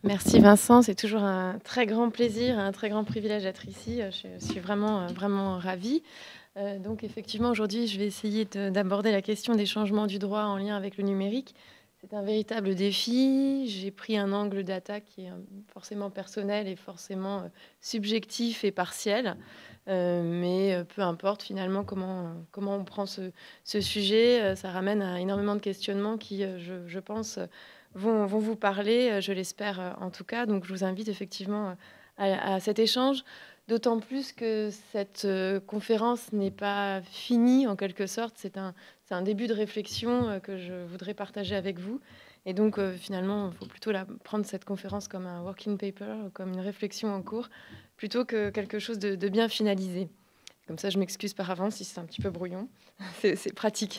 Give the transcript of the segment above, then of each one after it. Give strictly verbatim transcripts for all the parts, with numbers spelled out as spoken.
Merci Vincent, c'est toujours un très grand plaisir, un très grand privilège d'être ici. Je suis vraiment, vraiment ravie. Euh, donc effectivement, aujourd'hui, je vais essayer de, d'aborder la question des changements du droit en lien avec le numérique. C'est un véritable défi. J'ai pris un angle d'attaque qui est forcément personnel et forcément euh, subjectif et partiel. Euh, mais peu importe finalement comment, comment on prend ce, ce sujet, ça ramène à énormément de questionnements qui, je, je pense, vont, vont vous parler, je l'espère en tout cas. Donc je vous invite effectivement à, à cet échange, d'autant plus que cette conférence n'est pas finie en quelque sorte. C'est un, c'est un début de réflexion que je voudrais partager avec vous. Et donc, euh, finalement, il faut plutôt la, prendre cette conférence comme un working paper, comme une réflexion en cours, plutôt que quelque chose de, de bien finalisé. Comme ça, je m'excuse par avance si c'est un petit peu brouillon. c'est, c'est pratique.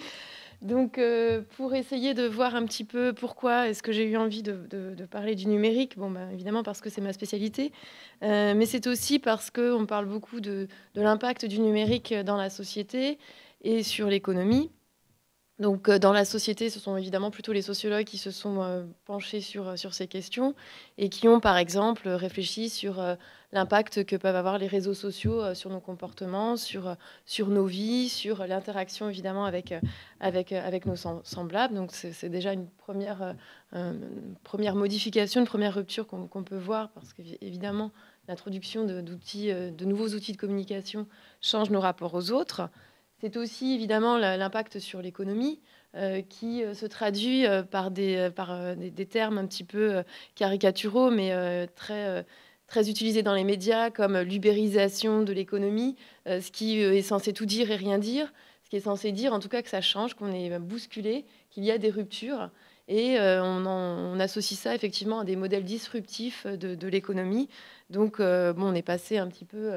Donc, euh, pour essayer de voir un petit peu pourquoi est-ce que j'ai eu envie de, de, de parler du numérique, bon, bah, évidemment parce que c'est ma spécialité, euh, mais c'est aussi parce qu'on parle beaucoup de, de l'impact du numérique dans la société et sur l'économie. Donc, euh, dans la société, ce sont évidemment plutôt les sociologues qui se sont euh, penchés sur, sur ces questions et qui ont, par exemple, réfléchi sur euh, l'impact que peuvent avoir les réseaux sociaux euh, sur nos comportements, sur, euh, sur nos vies, sur l'interaction, évidemment, avec, euh, avec, euh, avec nos semblables. Donc, c'est, c'est déjà une première, euh, une première modification, une première rupture qu'on, qu'on peut voir, parce qu'évidemment, l'introduction de, d'outils, euh, de nouveaux outils de communication change nos rapports aux autres. C'est aussi évidemment l'impact sur l'économie euh, qui euh, se traduit euh, par, des, euh, par euh, des, des termes un petit peu euh, caricaturaux, mais euh, très, euh, très utilisés dans les médias, comme l'ubérisation de l'économie, euh, ce qui euh, est censé tout dire et rien dire, ce qui est censé dire en tout cas que ça change, qu'on est bousculé, qu'il y a des ruptures. Et euh, on, en, on associe ça effectivement à des modèles disruptifs de, de l'économie. Donc, euh, bon, on est passé un petit peu... Euh,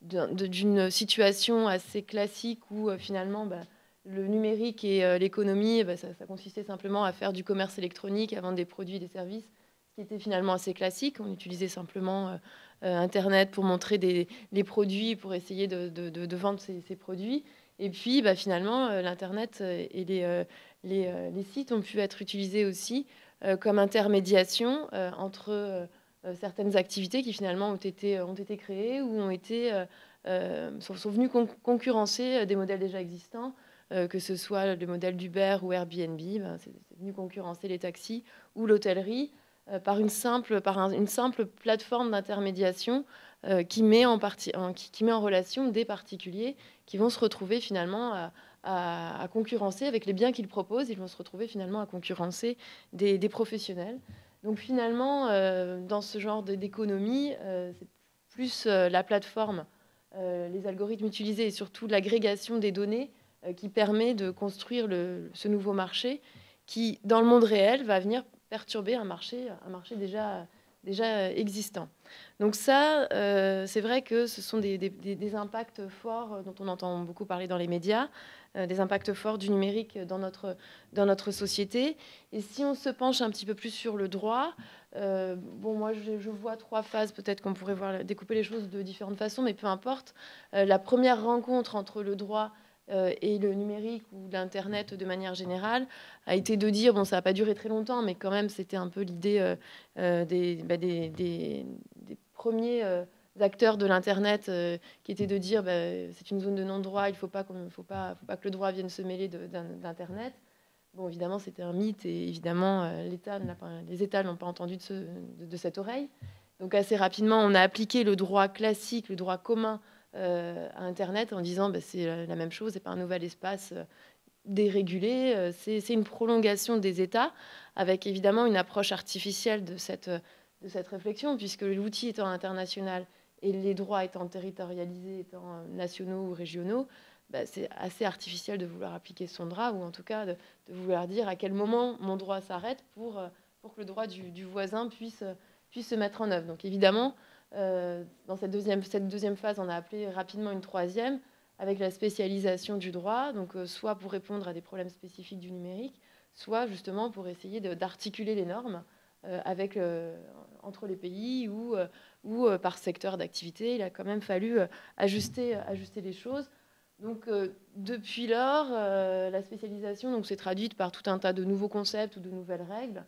d'une situation assez classique où euh, finalement bah, le numérique et euh, l'économie, bah, ça, ça consistait simplement à faire du commerce électronique, à vendre des produits et des services, ce qui était finalement assez classique. On utilisait simplement euh, euh, Internet pour montrer des, les produits, pour essayer de, de, de, de vendre ces, ces, produits. Et puis bah, finalement, euh, l'Internet et les, euh, les, euh, les sites ont pu être utilisés aussi euh, comme intermédiation euh, entre... Euh, Euh, certaines activités qui finalement ont été, ont été créées ou ont été, euh, euh, sont, sont venues con concurrencer des modèles déjà existants, euh, que ce soit le modèle d'Uber ou Airbnb, ben, c'est venu concurrencer les taxis ou l'hôtellerie euh, par, une simple, par un, une simple plateforme d'intermédiation euh, qui, met en partie, en, qui, qui met en relation des particuliers qui vont se retrouver finalement à, à, à concurrencer avec les biens qu'ils proposent, ils vont se retrouver finalement à concurrencer des, des professionnels. Donc finalement, euh, dans ce genre d'économie, euh, c'est plus euh, la plateforme, euh, les algorithmes utilisés et surtout l'agrégation des données euh, qui permet de construire le, ce nouveau marché qui, dans le monde réel, va venir perturber un marché, un marché déjà, déjà existant. Donc ça, euh, c'est vrai que ce sont des, des, des impacts forts dont on entend beaucoup parler dans les médias, euh, des impacts forts du numérique dans notre, dans notre société. Et si on se penche un petit peu plus sur le droit, euh, bon, moi, je, je vois trois phases. Peut-être qu'on pourrait voir, découper les choses de différentes façons, mais peu importe. Euh, la première rencontre entre le droit euh, et le numérique ou l'Internet de manière générale a été de dire, bon, ça n'a pas duré très longtemps, mais quand même, c'était un peu l'idée euh, euh, des, bah, des, des, des premiers euh, acteurs de l'Internet euh, qui était de dire, bah, c'est une zone de non-droit, il ne faut pas, faut, pas, faut pas que le droit vienne se mêler d'Internet. Bon, évidemment, c'était un mythe et évidemment, euh, l'État pas, les États n'ont pas entendu de, ce, de, de cette oreille. Donc, assez rapidement, on a appliqué le droit classique, le droit commun euh, à Internet en disant bah, c'est la même chose, c'est pas un nouvel espace euh, dérégulé, euh, c'est une prolongation des États avec évidemment une approche artificielle de cette, de cette réflexion, puisque l'outil étant international et les droits étant territorialisés, étant nationaux ou régionaux, bah, c'est assez artificiel de vouloir appliquer son droit, ou en tout cas de, de vouloir dire à quel moment mon droit s'arrête pour, pour que le droit du, du voisin puisse, puisse se mettre en œuvre. Donc évidemment, euh, dans cette deuxième, cette deuxième phase, on a appelé rapidement une troisième, avec la spécialisation du droit, donc euh, soit pour répondre à des problèmes spécifiques du numérique, soit justement pour essayer d'articuler les normes euh, avec, euh, entre les pays ou, euh, ou euh, par secteur d'activité. Il a quand même fallu euh, ajuster, ajuster les choses. Donc, euh, depuis lors, euh, la spécialisation s'est traduite par tout un tas de nouveaux concepts ou de nouvelles règles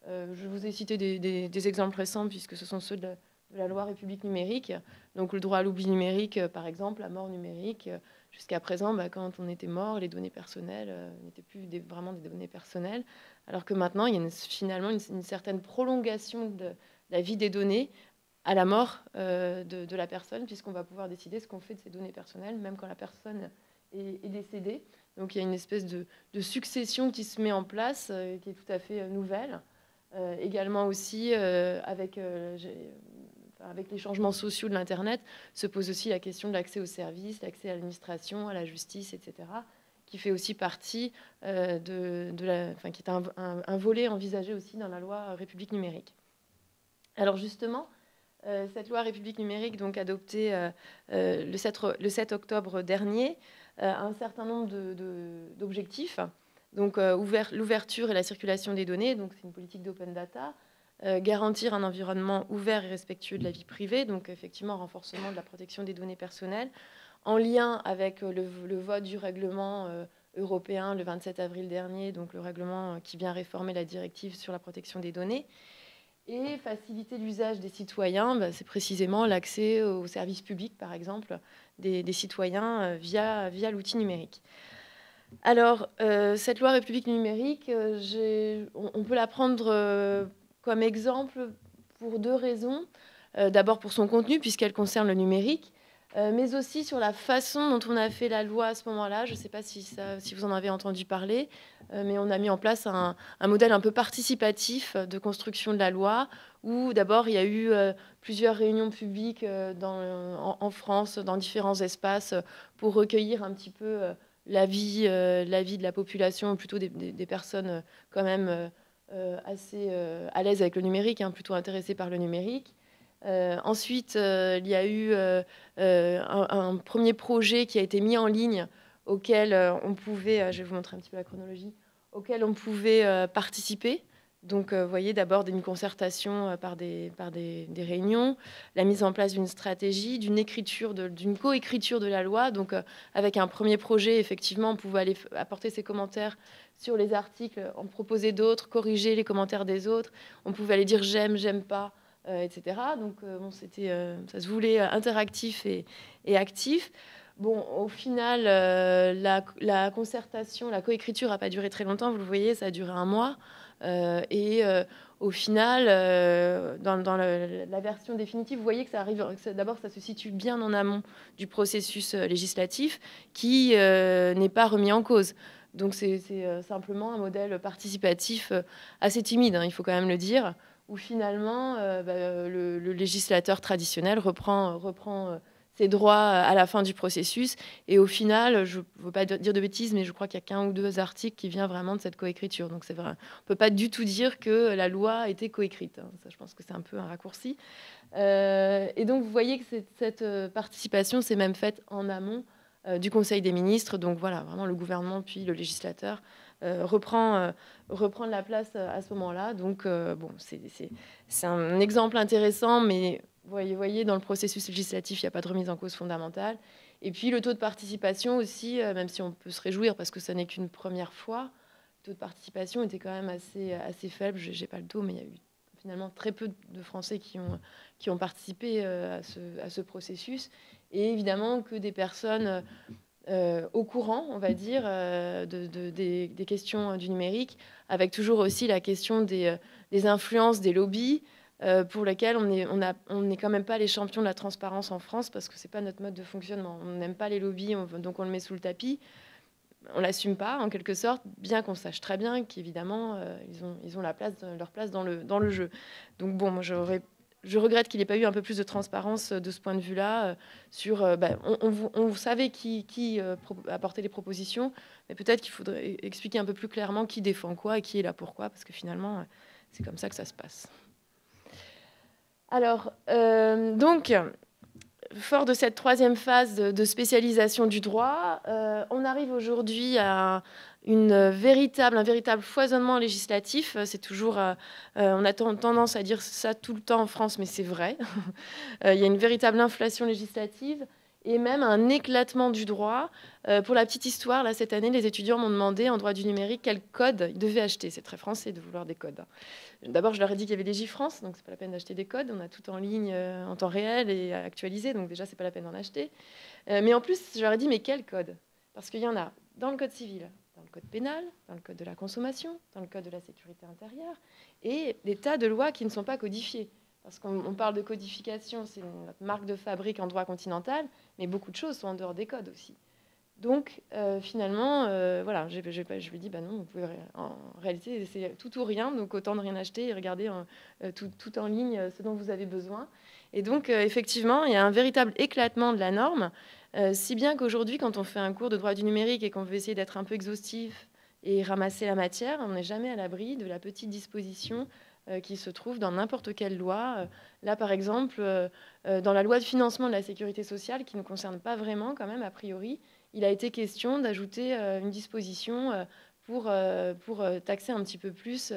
Euh, je vous ai cité des, des, des exemples récents, puisque ce sont ceux de la, de la loi République numérique. Donc le droit à l'oubli numérique, euh, par exemple, la mort numérique. Euh, Jusqu'à présent, bah, quand on était mort, les données personnelles euh, n'étaient plus des, vraiment des données personnelles, alors que maintenant, il y a une, finalement une, une certaine prolongation de la vie des données à la mort euh, de, de la personne, puisqu'on va pouvoir décider ce qu'on fait de ces données personnelles, même quand la personne est, est décédée. Donc il y a une espèce de, de succession qui se met en place, euh, qui est tout à fait euh, nouvelle. Euh, également aussi, euh, avec, euh, avec les changements sociaux de l'Internet, se pose aussi la question de l'accès aux services, l'accès à l'administration, à la justice, et cetera, qui fait aussi partie euh, de, de la, enfin, qui est un, un, un volet envisagé aussi dans la loi République numérique. Alors justement, euh, cette loi République numérique, donc adoptée euh, euh, le, sept, le sept octobre dernier, euh, a un certain nombre d'objectifs. Donc euh, l'ouverture et la circulation des données, donc c'est une politique d'open data. Euh, garantir un environnement ouvert et respectueux de la vie privée, donc effectivement renforcement de la protection des données personnelles, en lien avec le, le vote du règlement euh, européen le vingt-sept avril dernier, donc le règlement qui vient réformer la directive sur la protection des données. Et faciliter l'usage des citoyens, bah, c'est précisément l'accès aux services publics, par exemple, des, des citoyens euh, via, via l'outil numérique. Alors, euh, cette loi République numérique, euh, on, on peut la prendre euh, comme exemple pour deux raisons. Euh, D'abord pour son contenu, puisqu'elle concerne le numérique, euh, mais aussi sur la façon dont on a fait la loi à ce moment-là. Je ne sais pas si, ça, si vous en avez entendu parler, euh, mais on a mis en place un, un modèle un peu participatif de construction de la loi, où d'abord il y a eu euh, plusieurs réunions publiques euh, dans, en, en France, dans différents espaces, pour recueillir un petit peu euh, l'avis euh, l'avis de la population, plutôt des, des, des personnes euh, quand même euh, assez euh, à l'aise avec le numérique, hein, plutôt intéressées par le numérique. Euh, ensuite, euh, il y a eu euh, euh, un, un premier projet qui a été mis en ligne auquel euh, on pouvait, euh, je vais vous montrer un petit peu la chronologie, auquel on pouvait euh, participer. Donc, vous euh, voyez, d'abord une concertation euh, par, des, par des, des réunions, la mise en place d'une stratégie, d'une écriture, d'une coécriture de la loi. Donc, euh, avec un premier projet, effectivement, on pouvait aller apporter ses commentaires sur les articles, en proposer d'autres, corriger les commentaires des autres. On pouvait aller dire j'aime, j'aime pas. Euh, et cetera. Donc, euh, bon, c'était, euh, ça se voulait interactif et, et actif. Bon, au final, euh, la, la concertation, la coécriture n'a pas duré très longtemps. Vous le voyez, ça a duré un mois. Euh, et euh, au final, euh, dans, dans le, la version définitive, vous voyez que ça arrive. D'abord, ça se situe bien en amont du processus législatif, qui euh, n'est pas remis en cause. Donc, c'est simplement un modèle participatif assez timide, hein, il faut quand même le dire, où finalement euh, bah, le, le législateur traditionnel reprend, reprend euh, ses droits à la fin du processus. Et au final, je ne veux pas dire de bêtises, mais je crois qu'il y a qu'un ou deux articles qui viennent vraiment de cette coécriture. Donc c'est vrai, on ne peut pas du tout dire que la loi a été coécrite. Hein. Ça, je pense que c'est un peu un raccourci. Euh, et donc vous voyez que cette, cette participation s'est même faite en amont euh, du Conseil des ministres. Donc voilà, vraiment le gouvernement puis le législateur Euh, reprend, euh, reprendre la place à ce moment-là. Donc, euh, bon, c'est un exemple intéressant, mais vous voyez, voyez, dans le processus législatif, il n'y a pas de remise en cause fondamentale. Et puis, le taux de participation aussi, euh, même si on peut se réjouir parce que ça n'est qu'une première fois, le taux de participation était quand même assez, assez faible. Je n'ai pas le taux, mais il y a eu finalement très peu de Français qui ont, qui ont participé euh, à, ce, à ce processus. Et évidemment que des personnes... Euh, au courant, on va dire, euh, de, de, des, des questions du numérique, avec toujours aussi la question des, euh, des influences, des lobbies, euh, pour lesquels on n'est on on quand même pas les champions de la transparence en France, parce que ce n'est pas notre mode de fonctionnement. On n'aime pas les lobbies, on, donc on le met sous le tapis. On ne l'assume pas, en quelque sorte, bien qu'on sache très bien qu'évidemment, euh, ils, ont, ils ont la place, leur place dans le, dans le jeu. Donc bon, moi, j'aurais... Je regrette qu'il n'y ait pas eu un peu plus de transparence de ce point de vue-là. Sur, euh, bah, on, on, on savait qui, qui euh, apportait les propositions, mais peut-être qu'il faudrait expliquer un peu plus clairement qui défend quoi et qui est là pourquoi, parce que finalement, c'est comme ça que ça se passe. Alors, euh, donc, fort de cette troisième phase de, de spécialisation du droit, euh, on arrive aujourd'hui à une véritable, un véritable foisonnement législatif. C'est toujours, euh, on a tendance à dire ça tout le temps en France, mais c'est vrai. Il y a une véritable inflation législative. et même un éclatement du droit. Euh, pour la petite histoire, là, cette année, les étudiants m'ont demandé en droit du numérique quel code ils devaient acheter. C'est très français de vouloir des codes. D'abord, je leur ai dit qu'il y avait Légifrance, donc c'est pas la peine d'acheter des codes. On a tout en ligne, euh, en temps réel et actualisé, donc déjà, c'est pas la peine d'en acheter. Euh, mais en plus, je leur ai dit, mais quel code? Parce qu'il y en a dans le code civil, dans le code pénal, dans le code de la consommation, dans le code de la sécurité intérieure, et des tas de lois qui ne sont pas codifiées. Parce qu'on parle de codification, c'est notre marque de fabrique en droit continental, mais beaucoup de choses sont en dehors des codes aussi. Donc, euh, finalement, euh, voilà, je, je, je lui ai dit, bah non, vous pouvez, en réalité, c'est tout ou rien, donc autant ne rien acheter et regarder en, euh, tout, tout en ligne euh, ce dont vous avez besoin. Et donc, euh, effectivement, il y a un véritable éclatement de la norme, euh, si bien qu'aujourd'hui, quand on fait un cours de droit du numérique et qu'on veut essayer d'être un peu exhaustif et ramasser la matière, on n'est jamais à l'abri de la petite disposition euh, qui se trouve dans n'importe quelle loi. Là, par exemple, euh, euh, dans la loi de financement de la sécurité sociale, qui ne nous concerne pas vraiment quand même, a priori, il a été question d'ajouter euh, une disposition euh, pour, euh, pour euh, taxer un petit peu plus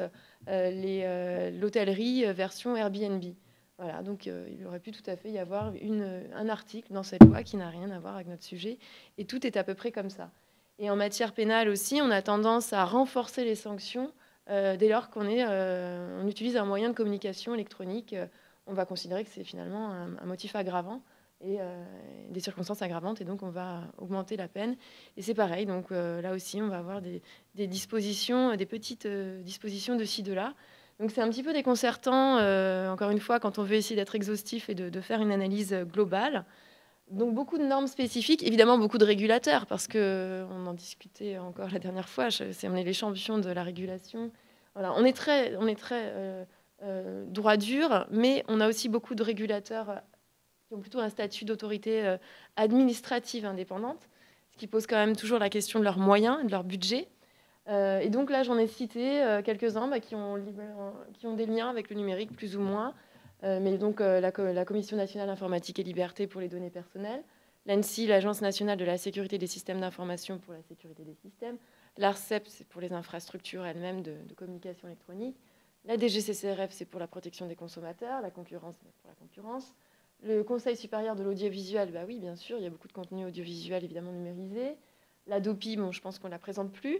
euh, l'hôtellerie euh, version Airbnb. Voilà, donc euh, il aurait pu tout à fait y avoir une, un article dans cette loi qui n'a rien à voir avec notre sujet. Et tout est à peu près comme ça. Et en matière pénale aussi, on a tendance à renforcer les sanctions euh, dès lors qu'on est, euh, on utilise un moyen de communication électronique. Euh, on va considérer que c'est finalement un, un motif aggravant et euh, des circonstances aggravantes, et donc on va augmenter la peine. Et c'est pareil, donc euh, là aussi, on va avoir des, des dispositions, des petites euh, dispositions de ci, de là. Donc c'est un petit peu déconcertant, euh, encore une fois, quand on veut essayer d'être exhaustif et de, de faire une analyse globale. Donc beaucoup de normes spécifiques, évidemment beaucoup de régulateurs, parce qu'on en discutait encore la dernière fois, c'est, on est les champions de la régulation. Voilà, on est très, on est très euh, euh, droit dur, mais on a aussi beaucoup de régulateurs qui ont plutôt un statut d'autorité euh, administrative indépendante, ce qui pose quand même toujours la question de leurs moyens et de leur budget. Euh, et donc là, j'en ai cité euh, quelques-uns bah, qui, ont, qui ont des liens avec le numérique, plus ou moins. Euh, mais donc euh, la, la Commission nationale informatique et liberté pour les données personnelles, l'ANSSI, l'Agence nationale de la sécurité des systèmes d'information pour la sécurité des systèmes, l'ARCEP, c'est pour les infrastructures elles-mêmes de, de communication électronique, la D G C C R F, c'est pour la protection des consommateurs, la concurrence, pour la concurrence, le Conseil supérieur de l'audiovisuel, bah oui, bien sûr, il y a beaucoup de contenu audiovisuel évidemment numérisé. La DOPI, bon, je pense qu'on ne la présente plus.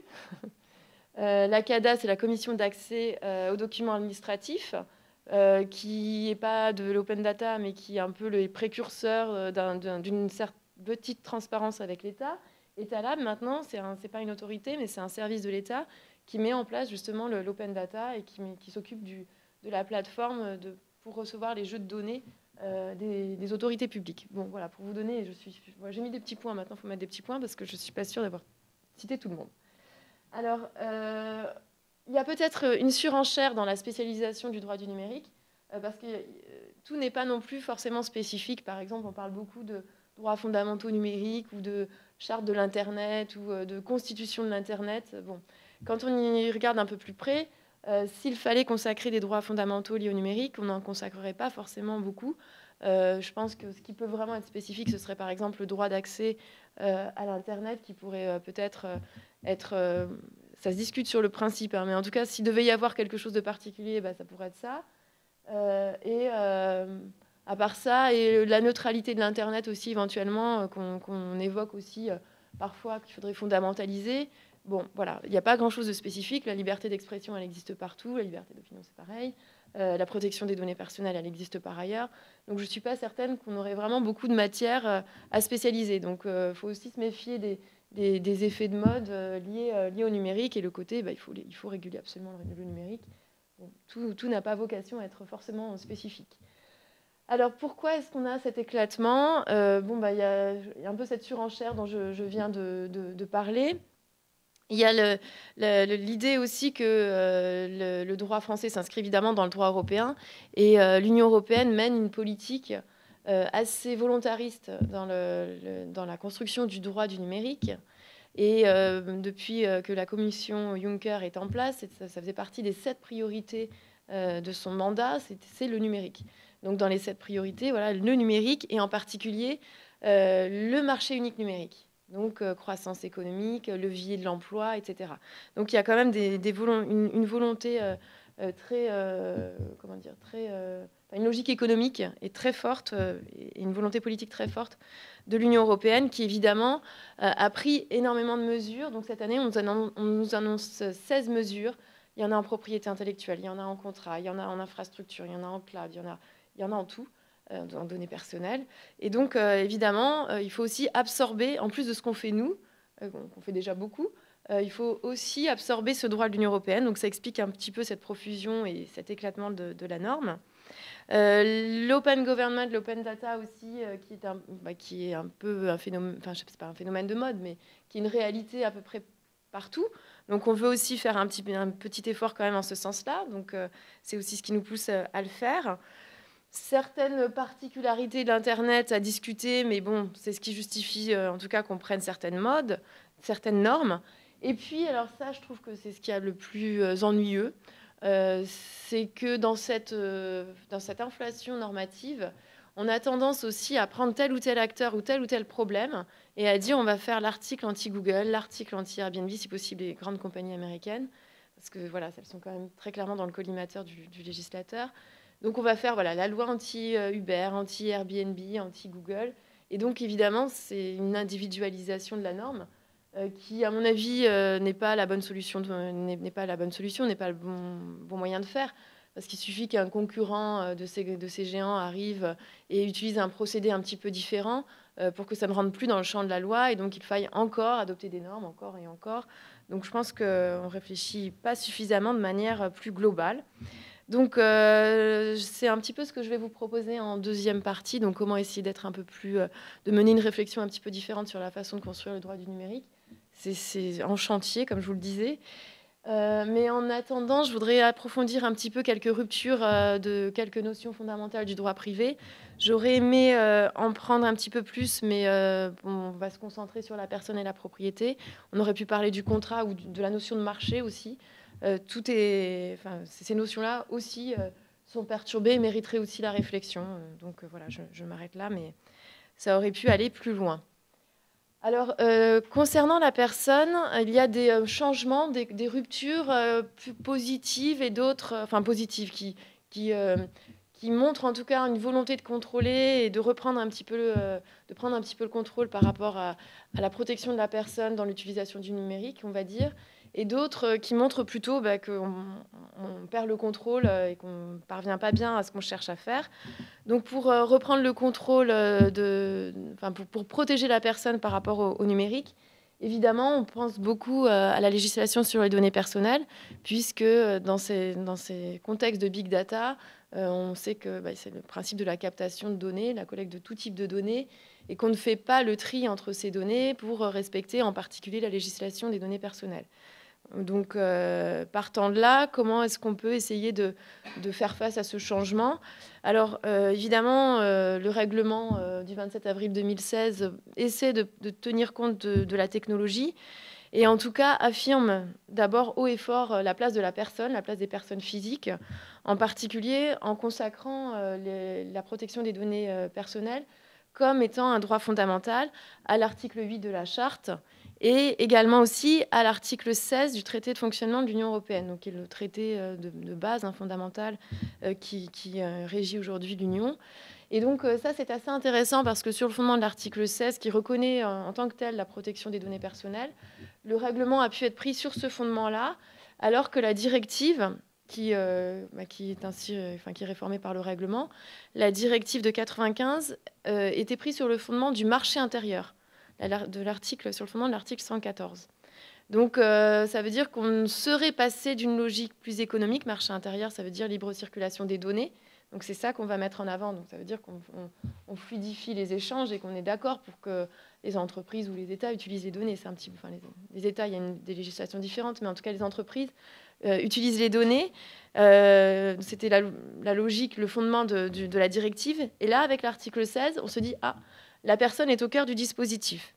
euh, la CADA, c'est la commission d'accès euh, aux documents administratifs, euh, qui n'est pas de l'open data, mais qui est un peu le précurseur d'un, d'un, d'une petite transparence avec l'État. Etalab, maintenant, ce n'est pas une autorité, mais c'est un service de l'État qui met en place justement le, l'open data et qui, qui s'occupe du, de la plateforme de, pour recevoir les jeux de données euh, des, des autorités publiques. Bon, voilà, pour vous donner, je suis, moi, j'ai mis des petits points, maintenant il faut mettre des petits points parce que je ne suis pas sûre d'avoir cité tout le monde. Alors, euh, il y a peut-être une surenchère dans la spécialisation du droit du numérique, euh, parce que euh, tout n'est pas non plus forcément spécifique. Par exemple, on parle beaucoup de droits fondamentaux numériques ou de charte de l'Internet ou euh, de constitution de l'Internet. Bon, quand on y regarde un peu plus près, euh, s'il fallait consacrer des droits fondamentaux liés au numérique, on n'en consacrerait pas forcément beaucoup. Euh, je pense que ce qui peut vraiment être spécifique, ce serait par exemple le droit d'accès euh, à l'Internet, qui pourrait euh, peut-être euh, être... Euh, ça se discute sur le principe, hein, mais en tout cas, s'il devait y avoir quelque chose de particulier, bah, ça pourrait être ça. Euh, et euh, à part ça, et la neutralité de l'Internet aussi, éventuellement, euh, qu'on, qu'on évoque aussi euh, parfois, qu'il faudrait fondamentaliser. Bon, voilà, il n'y a pas grand-chose de spécifique. La liberté d'expression, elle existe partout. La liberté d'opinion, c'est pareil. Euh, la protection des données personnelles, elle existe par ailleurs. Donc, je ne suis pas certaine qu'on aurait vraiment beaucoup de matière euh, à spécialiser. Donc, il euh, faut aussi se méfier des, des, des effets de mode euh, liés, euh, liés au numérique. Et le côté, bah, il, faut, il faut réguler absolument le, le numérique. Bon, tout, tout n'a pas vocation à être forcément spécifique. Alors, pourquoi est-ce qu'on a cet éclatement? euh, Bon, bah, il y, y a un peu cette surenchère dont je, je viens de, de, de parler. Il y a le, le, l'idée aussi que euh, le, le droit français s'inscrit évidemment dans le droit européen, et euh, l'Union européenne mène une politique euh, assez volontariste dans, le, le, dans la construction du droit du numérique. Et euh, depuis euh, que la commission Juncker est en place, ça, ça faisait partie des sept priorités euh, de son mandat, c'est, c'est le numérique. Donc dans les sept priorités, voilà, le numérique, et en particulier euh, le marché unique numérique. Donc euh, croissance économique, levier de l'emploi, et cetera. Donc il y a quand même des, des volont- une, une volonté euh, euh, très, euh, comment dire, très, euh, une logique économique est très forte euh, et une volonté politique très forte de l'Union européenne qui, évidemment, euh, a pris énormément de mesures. Donc cette année, on nous annonce, on nous annonce seize mesures. Il y en a en propriété intellectuelle, il y en a en contrat, il y en a en infrastructure, il y en a en cloud, il y en a, il y en a en tout, euh, en données personnelles. Et donc, euh, évidemment, euh, il faut aussi absorber, en plus de ce qu'on fait nous, euh, qu'on fait déjà beaucoup, euh, il faut aussi absorber ce droit de l'Union européenne. Donc ça explique un petit peu cette profusion et cet éclatement de, de la norme. Euh, l'open government, l'open data aussi, euh, qui, est un, bah, qui est un peu un phénomène, enfin je sais pas un phénomène de mode, mais qui est une réalité à peu près partout. Donc on veut aussi faire un petit, un petit effort quand même en ce sens-là. Donc euh, c'est aussi ce qui nous pousse à, à le faire. Certaines particularités de l'Internet à discuter, mais bon, c'est ce qui justifie euh, en tout cas qu'on prenne certaines modes, certaines normes. Et puis, alors ça, je trouve que c'est ce qui est le plus euh, ennuyeux, euh, c'est que dans cette, euh, dans cette inflation normative, on a tendance aussi à prendre tel ou tel acteur ou tel ou tel problème et à dire on va faire l'article anti-Google, l'article anti-Airbnb, si possible les grandes compagnies américaines, parce que voilà, elles sont quand même très clairement dans le collimateur du, du législateur. Donc on va faire voilà, la loi anti-Uber, anti-Airbnb, anti-Google. Et donc évidemment, c'est une individualisation de la norme euh, qui, à mon avis, euh, n'est pas la bonne solution, n'est pas la bonne solution, n'est pas le bon, bon moyen de faire. Parce qu'il suffit qu'un concurrent de ces, de ces géants arrive et utilise un procédé un petit peu différent euh, pour que ça ne rentre plus dans le champ de la loi. Et donc il faille encore adopter des normes, encore et encore. Donc je pense qu'on ne réfléchit pas suffisamment de manière plus globale. Donc, euh, c'est un petit peu ce que je vais vous proposer en deuxième partie. Donc, comment essayer d'être un peu plus, euh, de mener une réflexion un petit peu différente sur la façon de construire le droit du numérique. C'est en chantier, comme je vous le disais. Euh, mais en attendant, je voudrais approfondir un petit peu quelques ruptures euh, de quelques notions fondamentales du droit privé. J'aurais aimé euh, en prendre un petit peu plus, mais euh, bon, on va se concentrer sur la personne et la propriété. On aurait pu parler du contrat ou de la notion de marché aussi. Euh, tout est, enfin, ces notions-là aussi euh, sont perturbées et mériteraient aussi la réflexion. Donc euh, voilà, je, je m'arrête là, mais ça aurait pu aller plus loin. Alors, euh, concernant la personne, il y a des euh, changements, des, des ruptures euh, plus positives et d'autres, euh, enfin positives, qui, qui, euh, qui montrent en tout cas une volonté de contrôler et de reprendre un petit peu, euh, de prendre un petit peu le contrôle par rapport à, à la protection de la personne dans l'utilisation du numérique, on va dire, et d'autres qui montrent plutôt bah, qu'on on perd le contrôle et qu'on ne parvient pas bien à ce qu'on cherche à faire. Donc pour euh, reprendre le contrôle, euh, de, enfin pour, pour protéger la personne par rapport au, au numérique, évidemment, on pense beaucoup euh, à la législation sur les données personnelles, puisque euh, dans ces, dans ces contextes de big data, euh, on sait que bah, c'est le principe de la captation de données, la collecte de tout type de données, et qu'on ne fait pas le tri entre ces données pour respecter en particulier la législation des données personnelles. Donc, euh, partant de là, comment est-ce qu'on peut essayer de, de faire face à ce changement? Alors, euh, évidemment, euh, le règlement euh, du vingt-sept avril deux mille seize essaie de, de tenir compte de, de la technologie et en tout cas affirme d'abord haut et fort la place de la personne, la place des personnes physiques, en particulier en consacrant euh, les, la protection des données euh, personnelles comme étant un droit fondamental à l'article huit de la Charte et également aussi à l'article seize du traité de fonctionnement de l'Union européenne, donc qui est le traité de, de base hein, fondamental euh, qui, qui euh, régit aujourd'hui l'Union. Et donc euh, ça, c'est assez intéressant parce que sur le fondement de l'article seize, qui reconnaît euh, en tant que tel la protection des données personnelles, le règlement a pu être pris sur ce fondement-là, alors que la directive, qui, euh, bah, qui est ainsi, euh, enfin, qui est réformée par le règlement, la directive de quatre-vingt-quinze euh, était prise sur le fondement du marché intérieur, de l'article, sur le fondement de l'article cent quatorze. Donc, euh, ça veut dire qu'on serait passé d'une logique plus économique, marché intérieur, ça veut dire libre circulation des données. Donc, c'est ça qu'on va mettre en avant. Donc, ça veut dire qu'on on, on fluidifie les échanges et qu'on est d'accord pour que les entreprises ou les États utilisent les données. C'est un petit, enfin, les, les États, il y a une, des législations différentes, mais en tout cas, les entreprises euh, utilisent les données. Euh, C'était la, la logique, le fondement de, de, de la directive. Et là, avec l'article seize, on se dit, ah, la personne est au cœur du dispositif.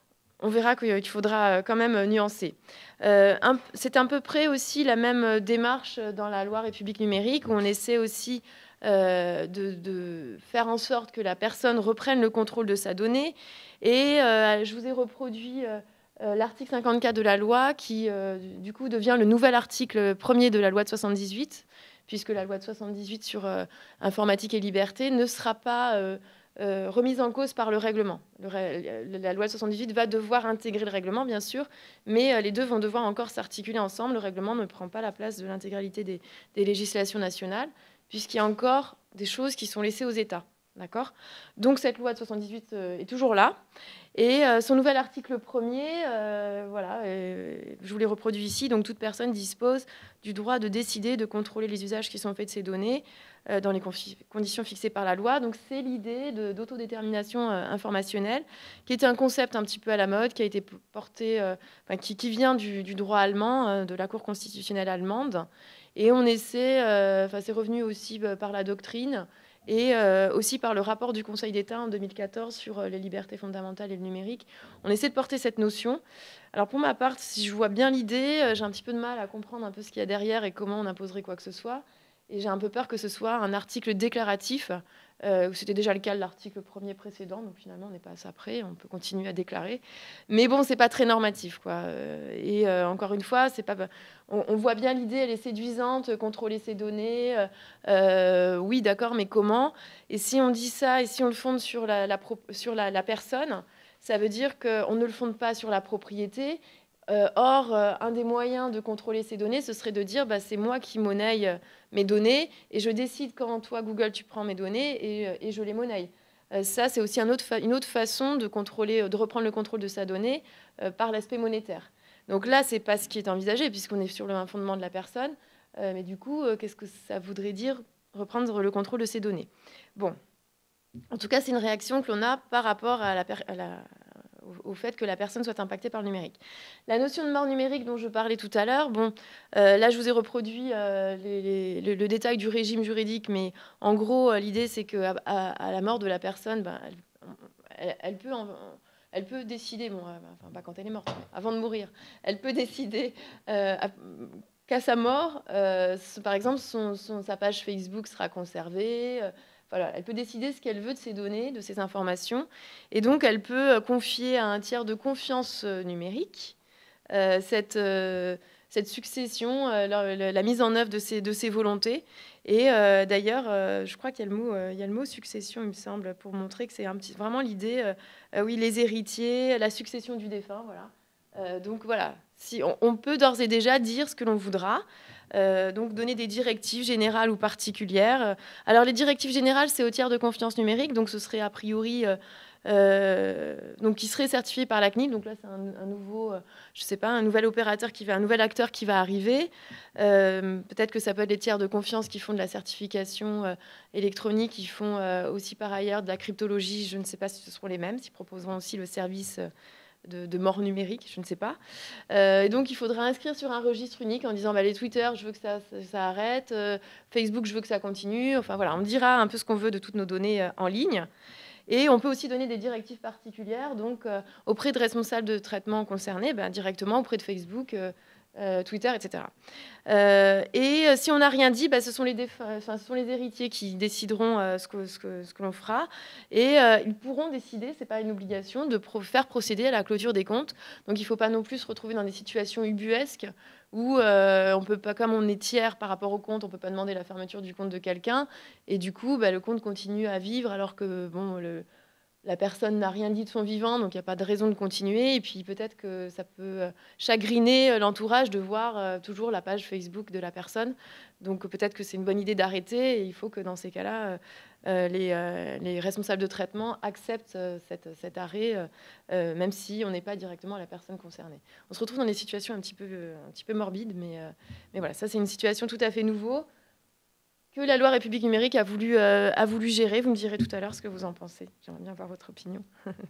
On verra qu'il faudra quand même nuancer. Euh, c'est à peu près aussi la même démarche dans la loi République numérique, où on essaie aussi euh, de, de faire en sorte que la personne reprenne le contrôle de sa donnée. Et euh, je vous ai reproduit euh, euh, l'article cinquante-quatre de la loi qui, euh, du coup, devient le nouvel article premier de la loi de soixante-dix-huit, puisque la loi de soixante-dix-huit sur euh, informatique et liberté ne sera pas euh, euh, remise en cause par le règlement. Le ré la loi de soixante-dix-huit va devoir intégrer le règlement, bien sûr, mais euh, les deux vont devoir encore s'articuler ensemble. Le règlement ne prend pas la place de l'intégralité des, des législations nationales, puisqu'il y a encore des choses qui sont laissées aux États. D'accord ? Donc cette loi de soixante-dix-huit euh, est toujours là. Et euh, son nouvel article premier, euh, voilà, euh, je vous l'ai reproduit ici. Donc toute personne dispose du droit de décider, de contrôler les usages qui sont faits de ces données euh, dans les conditions fixées par la loi. Donc c'est l'idée d'autodétermination euh, informationnelle, qui est un concept un petit peu à la mode, qui a été porté, euh, enfin, qui, qui vient du, du droit allemand, euh, de la Cour constitutionnelle allemande. Et on essaie, euh, enfin c'est revenu aussi euh, par la doctrine, et euh, aussi par le rapport du Conseil d'État en deux mille quatorze sur euh, les libertés fondamentales et le numérique. On essaie de porter cette notion. Alors pour ma part, si je vois bien l'idée, euh, j'ai un petit peu de mal à comprendre un peu ce qu'il y a derrière et comment on imposerait quoi que ce soit. Et j'ai un peu peur que ce soit un article déclaratif, euh, c'était déjà le cas de l'article premier précédent, donc finalement on n'est pas à ça près, on peut continuer à déclarer. Mais bon, c'est pas très normatif, quoi. Et euh, encore une fois, c'est pas... On, on voit bien l'idée, elle est séduisante, contrôler ces données. Euh, oui, d'accord, mais comment? Et si on dit ça, et si on le fonde sur la, la, sur la, la personne, ça veut dire qu'on ne le fonde pas sur la propriété. Euh, or, euh, un des moyens de contrôler ces données, ce serait de dire bah, c'est moi qui monnaie euh, mes données et je décide quand toi, Google, tu prends mes données et, euh, et je les monnaie. Euh, ça, c'est aussi un autre une autre façon de, contrôler, de reprendre le contrôle de sa donnée euh, par l'aspect monétaire. Donc là, ce n'est pas ce qui est envisagé puisqu'on est sur le fondement de la personne. Euh, mais du coup, euh, qu'est-ce que ça voudrait dire reprendre le contrôle de ces données? Bon, en tout cas, c'est une réaction que l'on a par rapport à la, à la au fait que la personne soit impactée par le numérique. La notion de mort numérique dont je parlais tout à l'heure, bon, euh, là je vous ai reproduit euh, les, les, le, le détail du régime juridique, mais en gros euh, l'idée c'est qu'à à, à la mort de la personne, ben, elle, elle, elle, peut en, elle peut décider, bon, enfin pas quand elle est morte, mais avant de mourir, elle peut décider euh, qu'à sa mort, euh, par exemple son, son, sa page Facebook sera conservée. Euh, Voilà, elle peut décider ce qu'elle veut de ces données, de ces informations. Et donc, elle peut confier à un tiers de confiance numérique euh, cette, euh, cette succession, euh, la, la mise en œuvre de ses, de ses volontés. Et euh, d'ailleurs, euh, je crois qu'il y a le mot, euh, il y a le mot succession, il me semble, pour montrer que c'est un petit, vraiment l'idée, euh, euh, oui, les héritiers, la succession du défunt, voilà. Euh, donc voilà, si on, on peut d'ores et déjà dire ce que l'on voudra. Euh, donc donner des directives générales ou particulières. Alors les directives générales, c'est au tiers de confiance numérique, donc ce serait a priori, euh, euh, donc qui serait certifié par la C N I L. Donc là, c'est un, un nouveau, euh, je sais pas, un nouvel opérateur qui va, un nouvel acteur qui va arriver. Euh, peut-être que ça peut être les tiers de confiance qui font de la certification euh, électronique, qui font euh, aussi par ailleurs de la cryptologie. Je ne sais pas si ce seront les mêmes, s'ils proposeront aussi le service. Euh, De, de mort numérique, je ne sais pas. Euh, et donc, il faudra inscrire sur un registre unique en disant bah, les Twitter, je veux que ça, ça, ça arrête, euh, Facebook, je veux que ça continue. Enfin, voilà, on dira un peu ce qu'on veut de toutes nos données euh, en ligne. Et on peut aussi donner des directives particulières, donc euh, auprès de responsables de traitement concernés, bah, directement auprès de Facebook, euh, euh, Twitter, et cetera. Euh, et euh, si on n'a rien dit, bah, ce, sont les enfin, ce sont les héritiers qui décideront euh, ce que, ce que, ce que l'on fera. Et euh, ils pourront décider, ce n'est pas une obligation, de pro faire procéder à la clôture des comptes. Donc il ne faut pas non plus se retrouver dans des situations ubuesques où euh, on peut pas, comme on est tiers par rapport au compte, on ne peut pas demander la fermeture du compte de quelqu'un. Et du coup, bah, le compte continue à vivre alors que bon, le, la personne n'a rien dit de son vivant, donc il n'y a pas de raison de continuer. Et puis peut-être que ça peut chagriner l'entourage de voir euh, toujours la page Facebook de la personne. Donc peut-être que c'est une bonne idée d'arrêter. Et il faut que dans ces cas-là, euh, les, euh, les responsables de traitement acceptent euh, cette, cet arrêt, euh, même si on n'est pas directement la personne concernée. On se retrouve dans des situations un petit peu, un petit peu morbides, mais, euh, mais voilà, ça c'est une situation tout à fait nouveau que la loi République numérique a voulu, euh, a voulu gérer. Vous me direz tout à l'heure ce que vous en pensez. J'aimerais bien avoir votre opinion.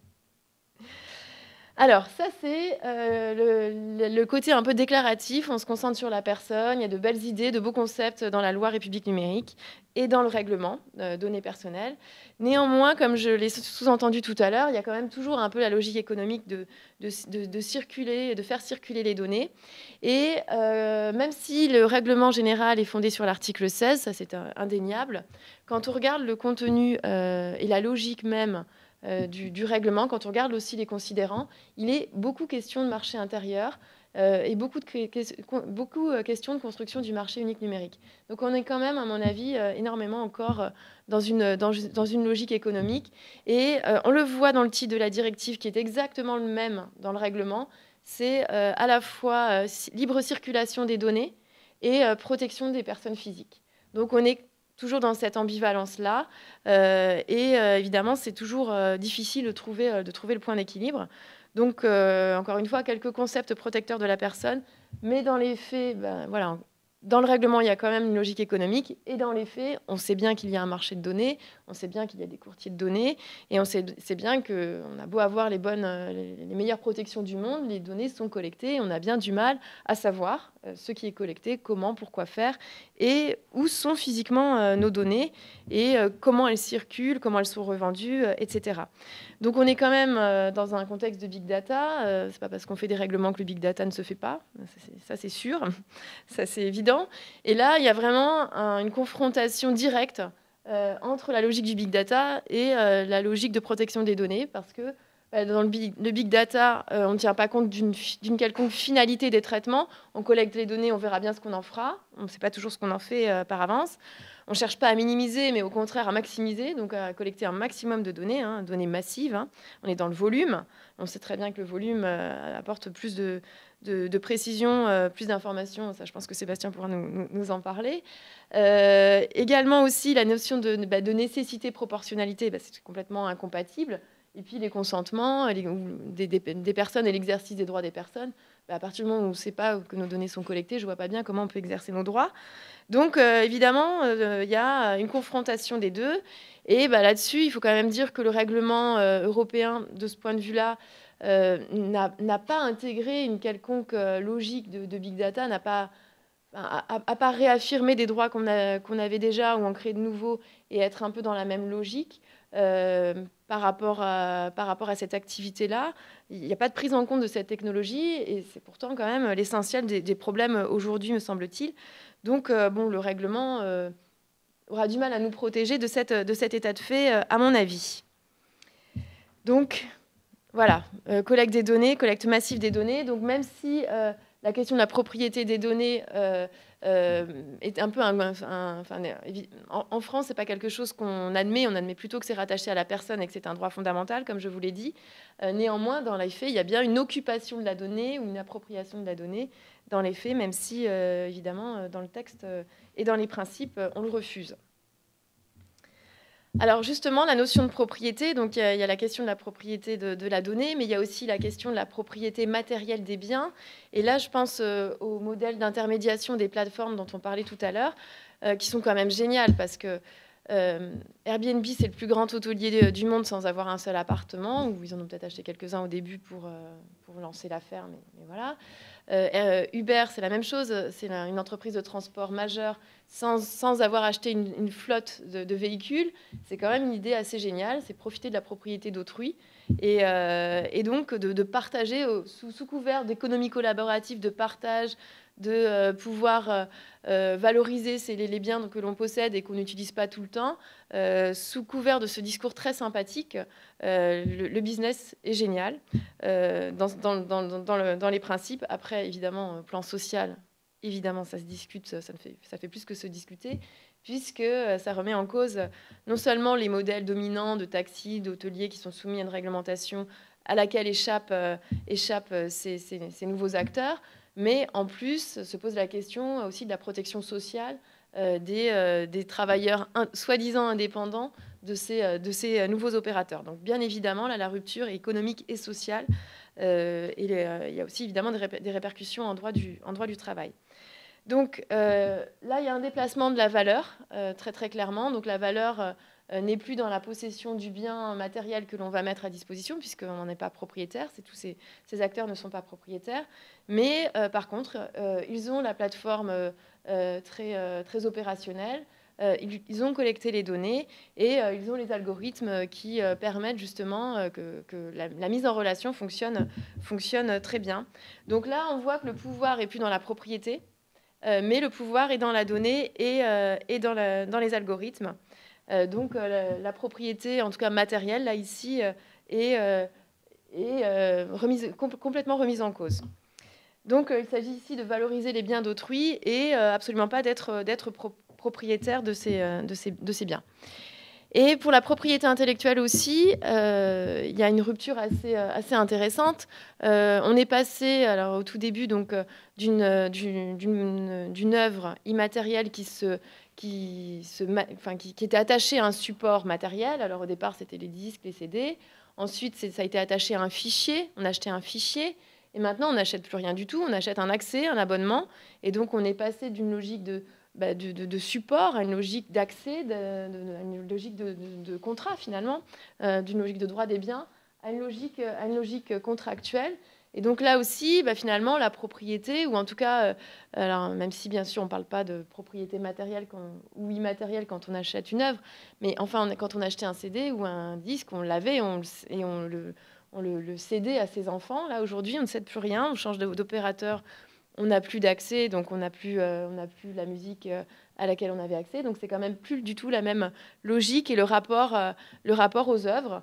Alors, ça, c'est euh, le, le côté un peu déclaratif. On se concentre sur la personne. Il y a de belles idées, de beaux concepts dans la loi République numérique et dans le règlement euh, données personnelles. Néanmoins, comme je l'ai sous-entendu tout à l'heure, il y a quand même toujours un peu la logique économique de, de, de, de circuler, de faire circuler les données. Et euh, même si le règlement général est fondé sur l'article seize, ça c'est indéniable, quand on regarde le contenu euh, et la logique même euh, du, du règlement, quand on regarde aussi les considérants, il est beaucoup question de marché intérieur euh, et beaucoup de, que, beaucoup de questions de construction du marché unique numérique. Donc on est quand même, à mon avis, euh, énormément encore dans une, dans, dans une logique économique. Et euh, on le voit dans le titre de la directive, qui est exactement le même dans le règlement. C'est euh, à la fois euh, libre circulation des données et euh, protection des personnes physiques. Donc on est toujours dans cette ambivalence-là. Euh, et euh, évidemment, c'est toujours euh, difficile de trouver, euh, de trouver le point d'équilibre. Donc, euh, encore une fois, quelques concepts protecteurs de la personne. Mais dans les faits, ben, voilà, dans le règlement, il y a quand même une logique économique. Et dans les faits, on sait bien qu'il y a un marché de données, on sait bien qu'il y a des courtiers de données, et on sait, sait bien qu'on a beau avoir les, bonnes, les, les meilleures protections du monde, les données sont collectées, et on a bien du mal à savoir euh, ce qui est collecté, comment, pourquoi faire, et où sont physiquement euh, nos données, et euh, comment elles circulent, comment elles sont revendues, euh, et cetera. Donc on est quand même euh, dans un contexte de big data. Euh, c'est pas parce qu'on fait des règlements que le big data ne se fait pas. Ça, c'est sûr. Ça, c'est évident. Et là, il y a vraiment un, une confrontation directe euh, entre la logique du big data et euh, la logique de protection des données, parce que bah, dans le big, le big data, euh, on ne tient pas compte d'une, d'une quelconque finalité des traitements. On collecte les données, on verra bien ce qu'on en fera. On ne sait pas toujours ce qu'on en fait euh, par avance. On ne cherche pas à minimiser, mais au contraire à maximiser, donc à collecter un maximum de données, hein, données massives. Hein. On est dans le volume. On sait très bien que le volume euh, apporte plus de, de, de précision, euh, plus d'informations. Ça, je pense que Sébastien pourra nous, nous, nous en parler. Euh, également aussi la notion de, bah, de nécessité, proportionnalité, bah, c'est complètement incompatible. Et puis les consentements les, des, des, des personnes et l'exercice des droits des personnes. Bah, à partir du moment où on ne sait pas que nos données sont collectées, je ne vois pas bien comment on peut exercer nos droits. Donc, euh, évidemment, il euh, y a une confrontation des deux. Et bah, là-dessus, il faut quand même dire que le règlement euh, européen, de ce point de vue-là, euh, n'a pas intégré une quelconque euh, logique de, de big data, n'a pas, à, à pas réaffirmer des droits qu'on qu'on avait déjà ou en créer de nouveaux et être un peu dans la même logique. Euh, par, rapport à, par rapport à cette activité-là. Il n'y a pas de prise en compte de cette technologie et c'est pourtant quand même l'essentiel des, des problèmes aujourd'hui, me semble-t-il. Donc, euh, bon, le règlement euh, aura du mal à nous protéger de, cette, de cet état de fait, euh, à mon avis. Donc, voilà, euh, collecte des données, collecte massive des données. Donc, même si euh, la question de la propriété des données euh, euh, est un peu un, un, enfin, en, en France, c'est pas quelque chose qu'on admet. On admet plutôt que c'est rattaché à la personne et que c'est un droit fondamental, comme je vous l'ai dit. Euh, néanmoins, dans les faits, il y a bien une occupation de la donnée ou une appropriation de la donnée dans les faits, même si, euh, évidemment, dans le texte euh, et dans les principes, on le refuse. Alors justement, la notion de propriété, donc il y, y a la question de la propriété de, de la donnée, mais il y a aussi la question de la propriété matérielle des biens. Et là, je pense euh, au modèle d'intermédiation des plateformes dont on parlait tout à l'heure, euh, qui sont quand même géniales, parce que euh, Airbnb, c'est le plus grand hôtelier du monde sans avoir un seul appartement, ou ils en ont peut-être acheté quelques-uns au début pour, euh, pour lancer l'affaire, mais, mais voilà. Euh, Uber, c'est la même chose, c'est une entreprise de transport majeure sans, sans avoir acheté une, une flotte de, de véhicules. C'est quand même une idée assez géniale, c'est profiter de la propriété d'autrui et, euh, et donc de, de partager au, sous, sous couvert d'économie collaborative, de partage, de euh, pouvoir euh, euh, valoriser ces, les, les biens que l'on possède et qu'on n'utilise pas tout le temps. Euh, sous couvert de ce discours très sympathique, euh, le, le business est génial euh, dans, dans, dans, dans, le, dans les principes. Après, évidemment, plan social, évidemment, ça se discute, ça, ça, fait, ça fait plus que se discuter, puisque ça remet en cause non seulement les modèles dominants de taxis, d'hôteliers qui sont soumis à une réglementation à laquelle échappent, euh, échappent ces, ces, ces nouveaux acteurs, mais en plus se pose la question aussi de la protection sociale euh, des, euh, des travailleurs soi-disant indépendants de ces, euh, de ces nouveaux opérateurs. Donc bien évidemment, là, la rupture est économique et sociale. Euh, et euh, il y a aussi évidemment des, ré des répercussions en droit du, en droit du travail. Donc euh, là, il y a un déplacement de la valeur, euh, très très clairement. Donc la valeur euh, n'est plus dans la possession du bien matériel que l'on va mettre à disposition, puisqu'on n'en est pas propriétaire. Tous ces, ces acteurs ne sont pas propriétaires. Mais euh, par contre, euh, ils ont la plateforme euh, très, euh, très opérationnelle. Euh, ils, ils ont collecté les données et euh, ils ont les algorithmes qui euh, permettent justement euh, que, que la, la mise en relation fonctionne, fonctionne très bien. Donc là, on voit que le pouvoir n'est plus dans la propriété, Euh, mais le pouvoir est dans la donnée et, euh, et dans, la, dans les algorithmes. Euh, donc euh, la, la propriété, en tout cas matérielle, là ici, euh, est, euh, est euh, remise, com complètement remise en cause. Donc euh, il s'agit ici de valoriser les biens d'autrui et euh, absolument pas d'être d'être pro propriétaire de ces, euh, de, ces, de ces biens. Et pour la propriété intellectuelle aussi, euh, il y a une rupture assez, assez intéressante. Euh, on est passé, alors au tout début, donc d'une d'une d'une œuvre immatérielle qui se qui se, enfin, qui, qui était attachée à un support matériel. Alors au départ, c'était les disques, les C D. Ensuite, ça a été attaché à un fichier. On achetait un fichier. Et maintenant, on n'achète plus rien du tout. On achète un accès, un abonnement. Et donc, on est passé d'une logique de Bah, de, de, de support à une logique d'accès, à une logique de, de, de contrat finalement, euh, d'une logique de droit des biens à une logique, à une logique contractuelle. Et donc là aussi, bah, finalement, la propriété, ou en tout cas, euh, alors, même si bien sûr on ne parle pas de propriété matérielle quand, ou immatérielle quand on achète une œuvre, mais enfin, on, quand on achetait un C D ou un disque, on l'avait et on, et on le, on le, le cédait à ses enfants. Là, aujourd'hui, on ne cède plus rien, on change d'opérateur. On n'a plus d'accès, donc on n'a plus, euh, on n'a plus la musique euh, à laquelle on avait accès. Donc c'est quand même plus du tout la même logique et le rapport, euh, le rapport aux œuvres.